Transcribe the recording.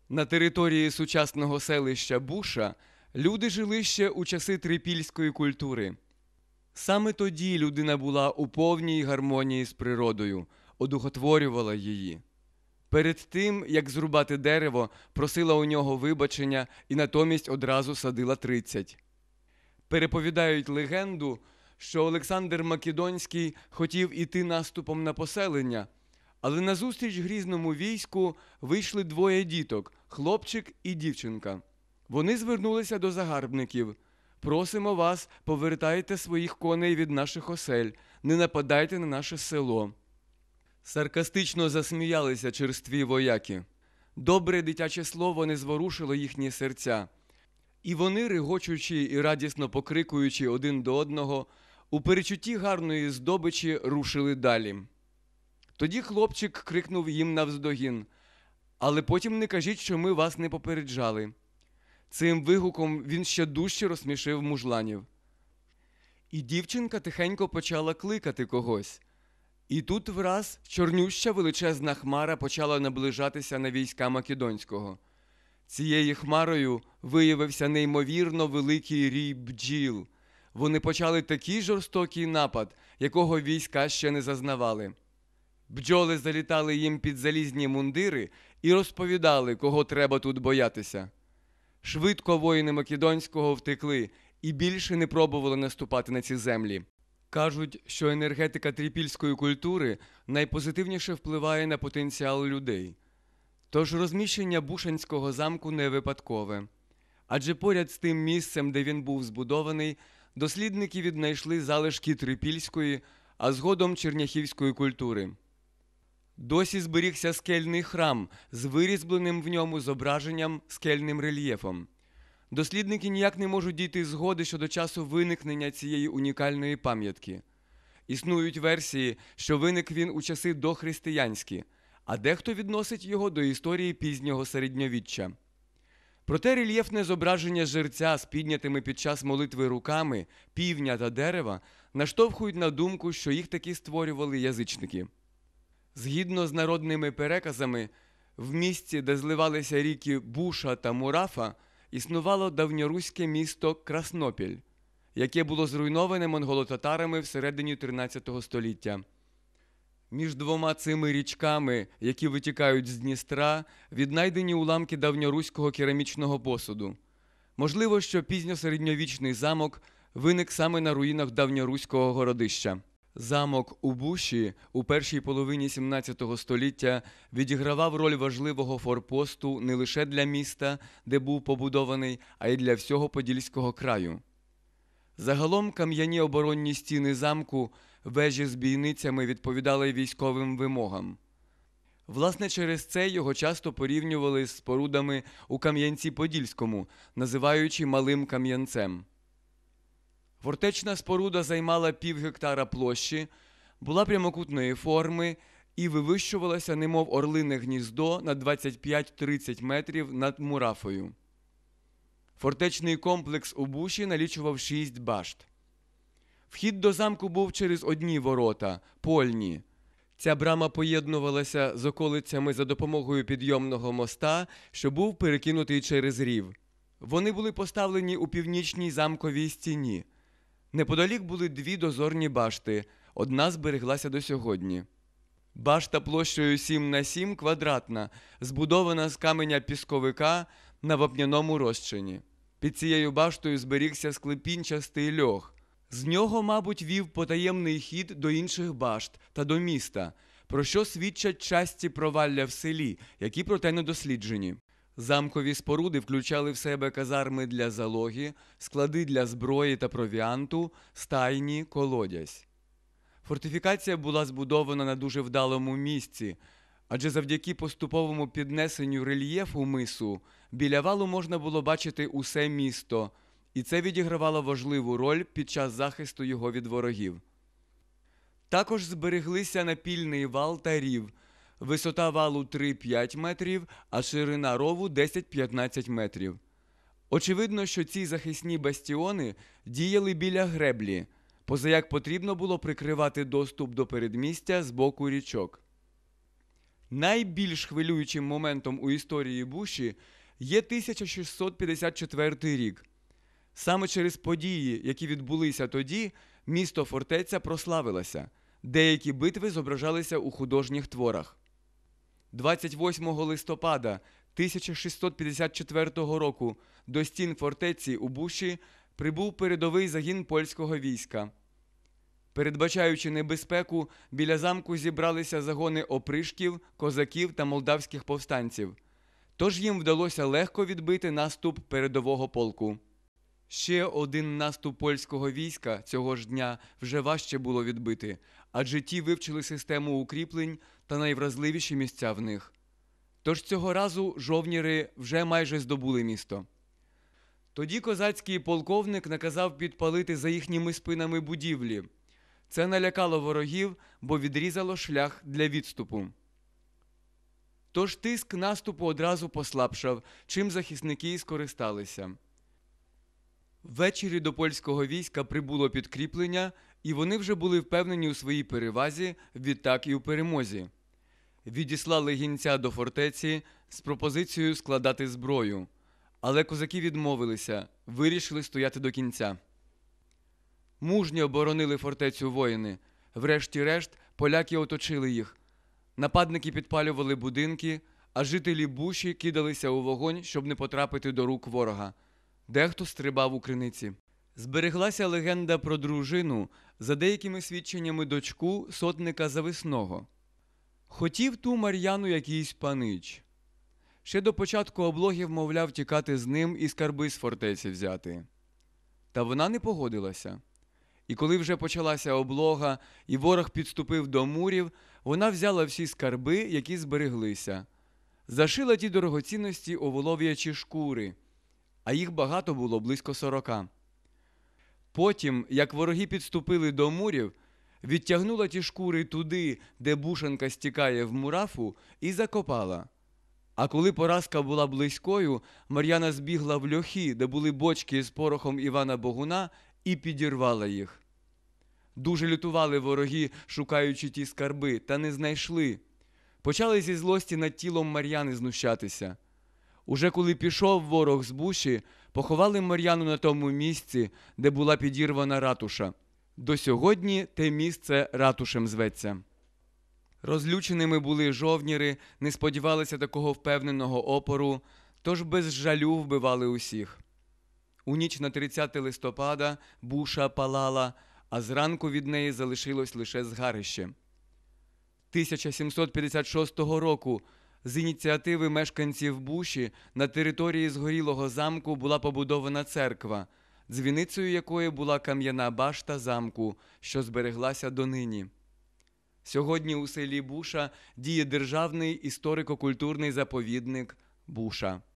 На території сучасного селища Буша люди жили ще у часи трипільської культури. Саме тоді людина була у повній гармонії з природою, одухотворювала її. Перед тим, як зрубати дерево, просила у нього вибачення і натомість одразу садила 30. Переповідають легенду, що Олександр Македонський хотів іти наступом на поселення, але назустріч грізному війську вийшли двоє діток – хлопчик і дівчинка. Вони звернулися до загарбників: «Просимо вас, повертайте своїх коней від наших осель, не нападайте на наше село». Саркастично засміялися черстві вояки. Добре дитяче слово не зворушило їхні серця. І вони, регочучи і радісно покрикуючи один до одного, у перечутті гарної здобичі рушили далі. Тоді хлопчик крикнув їм навздогін: «Але потім не кажіть, що ми вас не попереджали». Цим вигуком він ще дужче розсмішив мужланів. І дівчинка тихенько почала кликати когось. І тут враз чорнюща величезна хмара почала наближатися на війська Македонського. Цією хмарою виявився неймовірно великий рій бджіл. Вони почали такий жорстокий напад, якого війська ще не зазнавали. Бджоли залітали їм під залізні мундири і розповідали, кого треба тут боятися. Швидко воїни Македонського втекли і більше не пробували наступати на ці землі. Кажуть, що енергетика трипільської культури найпозитивніше впливає на потенціал людей. Тож розміщення Бушанського замку не випадкове. Адже поряд з тим місцем, де він був збудований, дослідники віднайшли залишки трипільської, а згодом черняхівської культури. Досі зберігся скельний храм з вирізбленим в ньому зображенням скельним рельєфом. Дослідники ніяк не можуть дійти згоди щодо часу виникнення цієї унікальної пам'ятки. Існують версії, що виник він у часи дохристиянські, а дехто відносить його до історії пізнього середньовіччя. Проте рельєфне зображення жерця з піднятими під час молитви руками, півня та дерева наштовхують на думку, що їх таки створювали язичники. Згідно з народними переказами, в місці, де зливалися ріки Буша та Мурафа, існувало давньоруське місто Краснопіль, яке було зруйноване монголо-татарами всередині 13 століття. Між двома цими річками, які витікають з Дністра, віднайдені уламки давньоруського керамічного посуду. Можливо, що пізньосередньовічний замок виник саме на руїнах давньоруського городища. Замок у Буші у першій половині 17 століття відігравав роль важливого форпосту не лише для міста, де був побудований, а й для всього Подільського краю. Загалом кам'яні оборонні стіни замку, вежі з бійницями відповідали військовим вимогам. Власне, через це його часто порівнювали з спорудами у Кам'янці-Подільському, називаючи Малим Кам'янцем. Фортечна споруда займала півгектара площі, була прямокутної форми і вивищувалася, немов орлине гніздо, на 25-30 метрів над Мурафою. Фортечний комплекс у Буші налічував 6 башт. Вхід до замку був через одні ворота – польні. Ця брама поєднувалася з околицями за допомогою підйомного моста, що був перекинутий через рів. Вони були поставлені у північній замковій стіні. Неподалік були 2 дозорні башти, одна збереглася до сьогодні. Башта площею 7х7 квадратна, збудована з каменя пісковика на вапняному розчині. Під цією баштою зберігся склепінчастий льох. З нього, мабуть, вів потаємний хід до інших башт та до міста, про що свідчать часті провалля в селі, які проте не досліджені. Замкові споруди включали в себе казарми для залоги, склади для зброї та провіанту, стайні, колодязь. Фортифікація була збудована на дуже вдалому місці, адже завдяки поступовому піднесенню рельєфу мису біля валу можна було бачити усе місто, і це відігравало важливу роль під час захисту його від ворогів. Також збереглися напільний вал та рів. Висота валу 3-5 метрів, а ширина рову 10-15 метрів. Очевидно, що ці захисні бастіони діяли біля греблі, позаяк потрібно було прикривати доступ до передмістя з боку річок. Найбільш хвилюючим моментом у історії Буші є 1654 рік. Саме через події, які відбулися тоді, місто-фортеця прославилося. Деякі битви зображалися у художніх творах. 28 листопада 1654 року до стін фортеці у Буші прибув передовий загін польського війська. Передбачаючи небезпеку, біля замку зібралися загони опришків, козаків та молдавських повстанців. Тож їм вдалося легко відбити наступ передового полку. Ще один наступ польського війська цього ж дня вже важче було відбити, адже ті вивчили систему укріплень та найвразливіші місця в них. Тож цього разу жовніри вже майже здобули місто. Тоді козацький полковник наказав підпалити за їхніми спинами будівлі. Це налякало ворогів, бо відрізало шлях для відступу. Тож тиск наступу одразу послабшав, чим захисники і скористалися. Ввечері до польського війська прибуло підкріплення, і вони вже були впевнені у своїй перевазі, відтак і у перемозі. Відіслали гінця до фортеці з пропозицією складати зброю. Але козаки відмовилися, вирішили стояти до кінця. Мужньо оборонили фортецю воїни. Врешті-решт поляки оточили їх. Нападники підпалювали будинки, а жителі Буші кидалися у вогонь, щоб не потрапити до рук ворога. Дехто стрибав у криниці. Збереглася легенда про дружину, за деякими свідченнями дочку сотника Зависного. Хотів ту Мар'яну якийсь панич. Ще до початку облоги вмовляв тікати з ним і скарби з фортеці взяти. Та вона не погодилася. І коли вже почалася облога і ворог підступив до мурів, вона взяла всі скарби, які збереглися. Зашила ті дорогоцінності у волов'ячі шкури, а їх багато було, близько 40. Потім, як вороги підступили до мурів, відтягнула ті шкури туди, де бушанка стікає в мурафу, і закопала. А коли поразка була близькою, Мар'яна збігла в льохи, де були бочки з порохом Івана Богуна, і підірвала їх. Дуже лютували вороги, шукаючи ті скарби, та не знайшли. Почали зі злості над тілом Мар'яни знущатися. Уже коли пішов ворог з Буші, поховали Мар'яну на тому місці, де була підірвана ратуша. До сьогодні те місце ратушем зветься. Розлюченими були жовніри, не сподівалися такого впевненого опору, тож без жалю вбивали усіх. У ніч на 30 листопада Буша палала, а зранку від неї залишилось лише згарище. 1756 року з ініціативи мешканців Буші на території згорілого замку була побудована церква, дзвіницею якої була кам'яна башта замку, що збереглася донині. Сьогодні у селі Буша діє державний історико-культурний заповідник Буша.